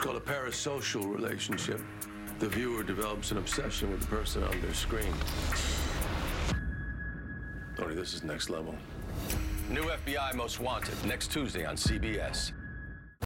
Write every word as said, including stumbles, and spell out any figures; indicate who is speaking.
Speaker 1: called a parasocial relationship. The viewer develops an obsession with the person on their screen. Only this is next level.
Speaker 2: New F B I Most Wanted, next Tuesday on C B S.